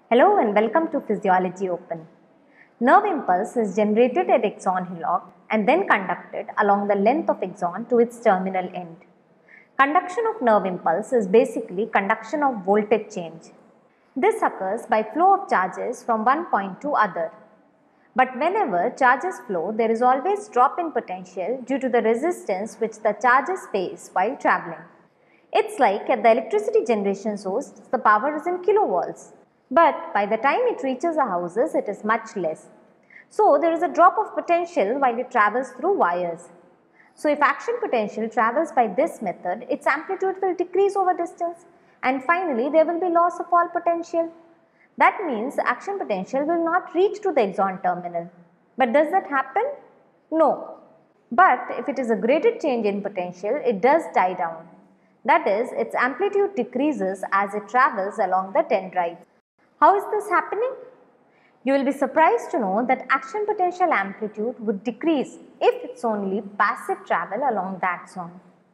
Hello and welcome to Physiology Open. Nerve impulse is generated at axon hillock and then conducted along the length of axon to its terminal end. Conduction of nerve impulse is basically conduction of voltage change. This occurs by flow of charges from one point to other. But whenever charges flow, there is always drop in potential due to the resistance which the charges face while travelling. It's like at the electricity generation source, the power is in kilovolts. But by the time it reaches the houses, it is much less. So there is a drop of potential while it travels through wires. So if action potential travels by this method, its amplitude will decrease over distance and finally there will be loss of all potential. That means action potential will not reach to the axon terminal. But does that happen? No. But if it is a graded change in potential, it does die down. That is, its amplitude decreases as it travels along the dendrites. How is this happening? You will be surprised to know that action potential amplitude would decrease if it's only passive travel along the axon.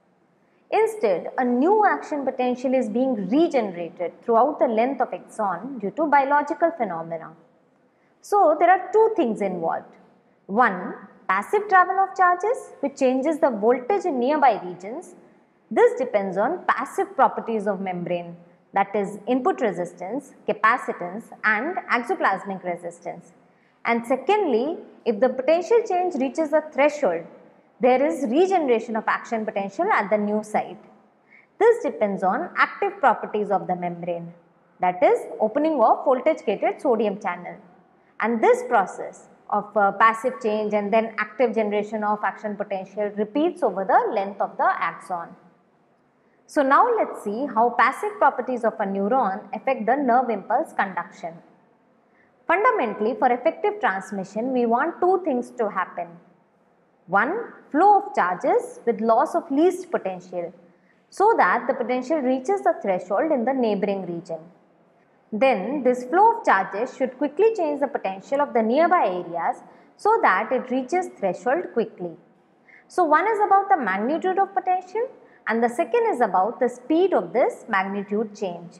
Instead, a new action potential is being regenerated throughout the length of axon due to biological phenomena. So, there are two things involved. One, passive travel of charges which changes the voltage in nearby regions. This depends on passive properties of membrane, that is input resistance, capacitance and exoplasmic resistance. And secondly, if the potential change reaches a threshold, there is regeneration of action potential at the new site. This depends on active properties of the membrane, that is opening of voltage gated sodium channel. And this process of passive change and then active generation of action potential repeats over the length of the axon. So now let's see how passive properties of a neuron affect the nerve impulse conduction. Fundamentally, for effective transmission, we want two things to happen. One, flow of charges with loss of least potential, so that the potential reaches the threshold in the neighboring region. Then this flow of charges should quickly change the potential of the nearby areas so that it reaches threshold quickly. So one is about the magnitude of potential and the second is about the speed of this magnitude change.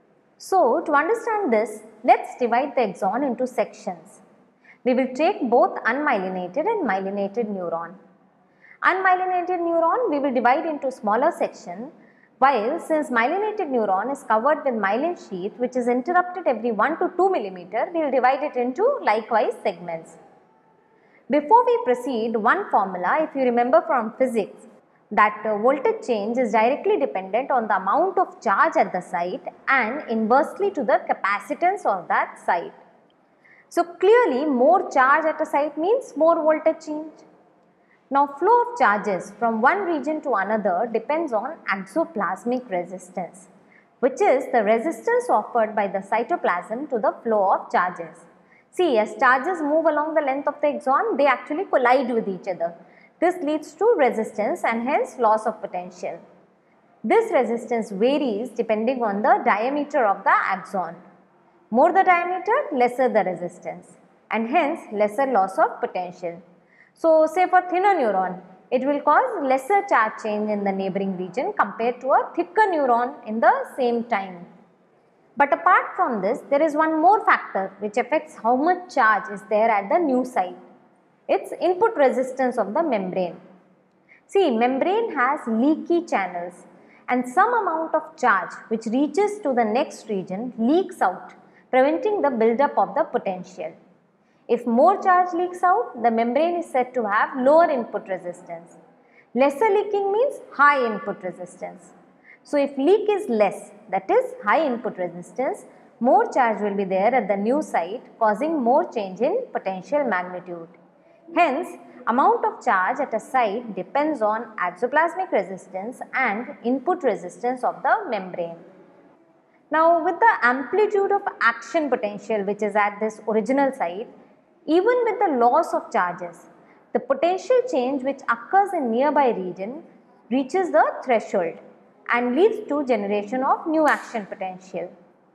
So to understand this, let's divide the axon into sections. We will take both unmyelinated and myelinated neuron. Unmyelinated neuron we will divide into smaller section, while since myelinated neuron is covered with myelin sheath which is interrupted every 1 to 2 mm, we will divide it into likewise segments. Before we proceed, one formula, if you remember from physics, that voltage change is directly dependent on the amount of charge at the site and inversely to the capacitance of that site. So clearly more charge at a site means more voltage change. Now flow of charges from one region to another depends on exoplasmic resistance, which is the resistance offered by the cytoplasm to the flow of charges. See, as charges move along the length of the axon, they actually collide with each other. This leads to resistance and hence loss of potential. This resistance varies depending on the diameter of the axon. More the diameter, lesser the resistance and hence lesser loss of potential. So say for thinner neuron, it will cause lesser charge change in the neighboring region compared to a thicker neuron in the same time. But apart from this, there is one more factor which affects how much charge is there at the new site. It's input resistance of the membrane. See, membrane has leaky channels and some amount of charge which reaches to the next region leaks out, preventing the buildup of the potential. If more charge leaks out, the membrane is said to have lower input resistance. Lesser leaking means high input resistance. So if leak is less, that is high input resistance, more charge will be there at the new site, causing more change in potential magnitude. Hence, amount of charge at a site depends on exoplasmic resistance and input resistance of the membrane. Now, with the amplitude of action potential which is at this original site, even with the loss of charges, the potential change which occurs in nearby region reaches the threshold and leads to generation of new action potential.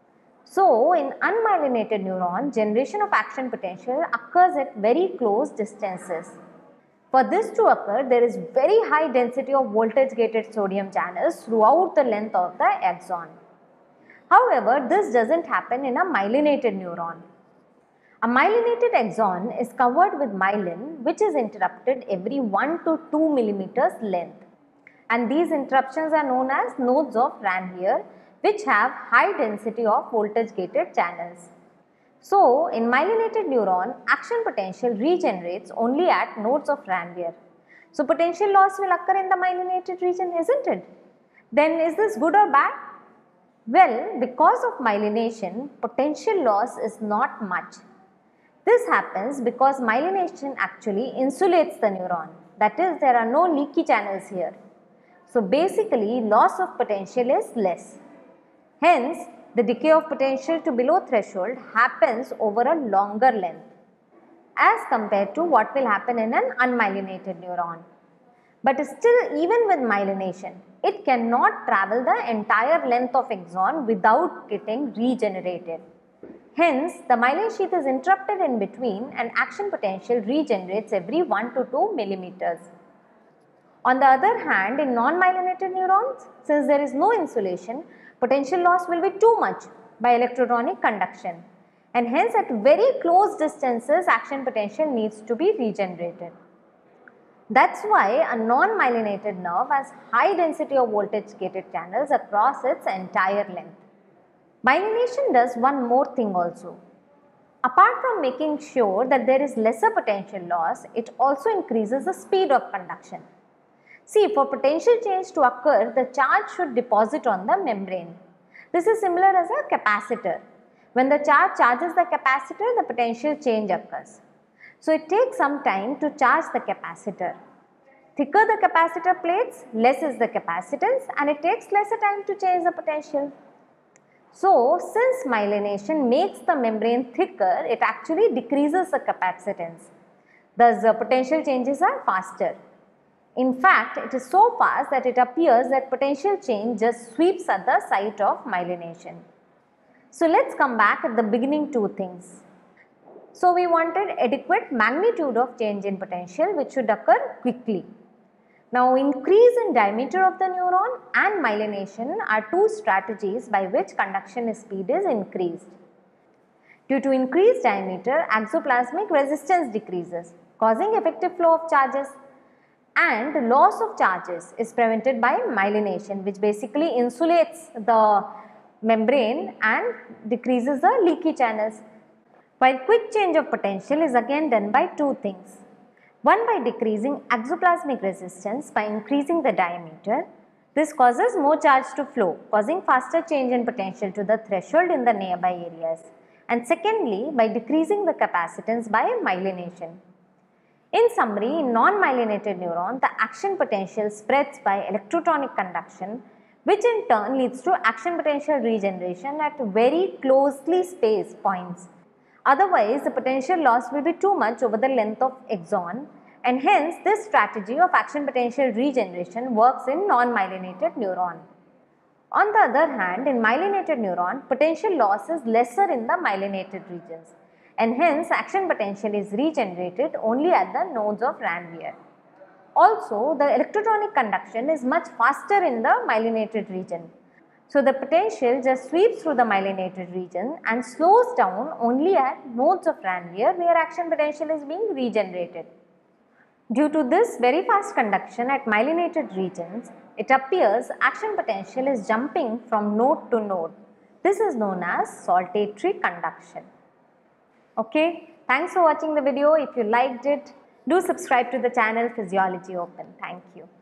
So, in unmyelinated neuron, generation of action potential occurs at very close distances. For this to occur, there is very high density of voltage gated sodium channels throughout the length of the axon. However, this doesn't happen in a myelinated neuron. A myelinated axon is covered with myelin, which is interrupted every 1 to 2 millimeters length. And these interruptions are known as nodes of Ranvier, which have high density of voltage gated channels. So, in myelinated neuron, action potential regenerates only at nodes of Ranvier. So, potential loss will occur in the myelinated region, isn't it? Then is this good or bad? Well, because of myelination, potential loss is not much. This happens because myelination actually insulates the neuron. That is, there are no leaky channels here. So, basically, loss of potential is less. Hence, the decay of potential to below threshold happens over a longer length as compared to what will happen in an unmyelinated neuron. But still, even with myelination, it cannot travel the entire length of axon without getting regenerated. Hence, the myelin sheath is interrupted in between and action potential regenerates every 1 to 2 millimeters. On the other hand, in non-myelinated neurons, since there is no insulation, potential loss will be too much by electrotonic conduction, and hence at very close distances action potential needs to be regenerated. That's why a non-myelinated nerve has high density of voltage gated channels across its entire length. Myelination does one more thing also. Apart from making sure that there is lesser potential loss, it also increases the speed of conduction. See, for potential change to occur, the charge should deposit on the membrane. This is similar as a capacitor. When the charge charges the capacitor, the potential change occurs. So, it takes some time to charge the capacitor. Thicker the capacitor plates, less is the capacitance, and it takes lesser time to change the potential. So, since myelination makes the membrane thicker, it actually decreases the capacitance. Thus, the potential changes are faster. In fact, it is so fast that it appears that potential change just sweeps at the site of myelination. So, let's come back at the beginning two things. So, we wanted adequate magnitude of change in potential which should occur quickly. Now, increase in diameter of the neuron and myelination are two strategies by which conduction speed is increased. Due to increased diameter, exoplasmic resistance decreases, causing effective flow of charges, and loss of charges is prevented by myelination, which basically insulates the membrane and decreases the leaky channels. While quick change of potential is again done by two things. One, by decreasing exoplasmic resistance by increasing the diameter. This causes more charge to flow, causing faster change in potential to the threshold in the nearby areas. And secondly, by decreasing the capacitance by myelination. In summary, in non-myelinated neuron, the action potential spreads by electrotonic conduction, which in turn leads to action potential regeneration at very closely spaced points. Otherwise, the potential loss will be too much over the length of axon, and hence this strategy of action potential regeneration works in non-myelinated neuron. On the other hand, in myelinated neuron, potential loss is lesser in the myelinated regions, and hence action potential is regenerated only at the nodes of Ranvier. Also, the electrotonic conduction is much faster in the myelinated region. So, the potential just sweeps through the myelinated region and slows down only at nodes of Ranvier where action potential is being regenerated. Due to this very fast conduction at myelinated regions, it appears action potential is jumping from node to node. This is known as saltatory conduction. Okay, thanks for watching the video. If you liked it, do subscribe to the channel Physiology Open. Thank you.